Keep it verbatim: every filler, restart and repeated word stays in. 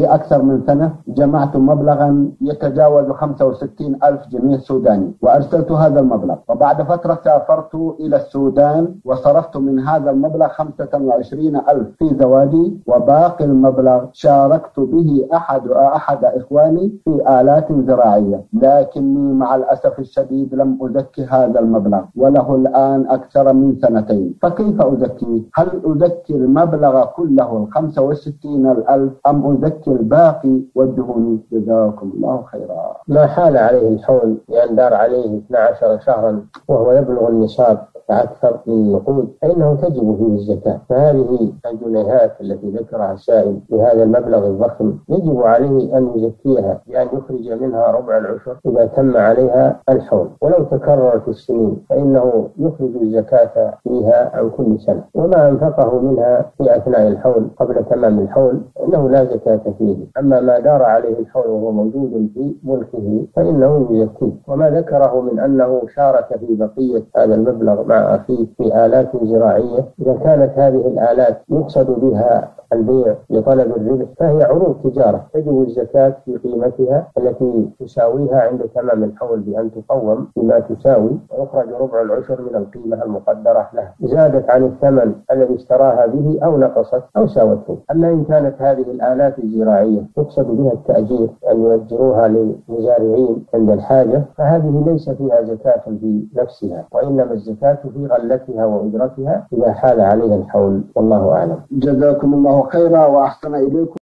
في أكثر من سنة جمعت مبلغا يتجاوز خمسة وستين ألف جنيه سوداني وأرسلت هذا المبلغ. وبعد فترة سافرت إلى السودان وصرفت من هذا المبلغ خمسة وعشرين ألف في زواجي، وباقي المبلغ شاركت به أحد أحد إخواني في آلات زراعية، لكني مع الأسف الشديد لم أزكي هذا المبلغ وله الآن أكثر من سنتين، فكيف أزكي؟ هل أزكي المبلغ كله الخمسة وستين الألف أم أزكي الباقي؟ وجهوني جزاكم الله خيرا. ما حال عليه الحول لأن دار عليه اثنا عشر شهرا وهو يبلغ النصاب فأكثر من النقود فإنه تجب فيه الزكاة، فهذه الجنيهات التي ذكرها السائل بهذا المبلغ الضخم يجب عليه أن يزكيها بأن يخرج منها ربع العشر إذا تم عليها الحول، ولو تكررت السنين فإنه يخرج الزكاة فيها عن كل سنة، وما أنفقه منها في أثناء الحول قبل تمام الحول إنه لا زكاة فيه. أما ما دار عليه الحول وهو موجود في ملكه فإنه يزكيه. وما ذكره من أنه شارك في بقية هذا المبلغ مع أخيه في آلات زراعية، إذا كانت هذه الآلات يقصد بها البيع لطلب الربح فهي عروض تجارة تجب الزكاة في قيمتها التي تساويها عند تمام الحول بأن تقوم بما تساوي ويخرج ربع العشر من القيمة المقدرة لها، زادت عن الثمن الذي اشتراها به أو نقصت أو ساوته. أما إن كانت هذه الآلات الزراعية يقصد بها التأجير أن يؤجروها للمزارعين عند الحاجة فهذه ليس فيها زكاة في نفسها، وإنما الزكاة في غلتها وأجرتها إذا حال عليها الحول، والله أعلم. جزاكم الله خيرا وأحسن إليكم.